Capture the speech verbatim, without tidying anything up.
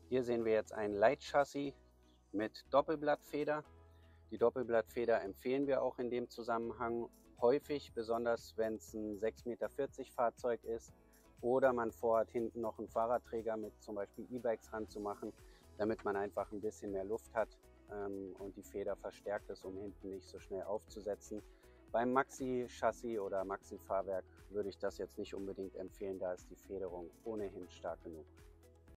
Hier sehen wir jetzt ein Leitchassis mit Doppelblattfeder. Die Doppelblattfeder empfehlen wir auch in dem Zusammenhang häufig, besonders wenn es ein sechs Meter vierzig Fahrzeug ist oder man vorhat, hinten noch einen Fahrradträger mit zum Beispiel E-Bikes ranzumachen, damit man einfach ein bisschen mehr Luft hat ähm, und die Feder verstärkt ist, um hinten nicht so schnell aufzusetzen. Beim Maxi-Chassis oder Maxi-Fahrwerk würde ich das jetzt nicht unbedingt empfehlen, da ist die Federung ohnehin stark genug.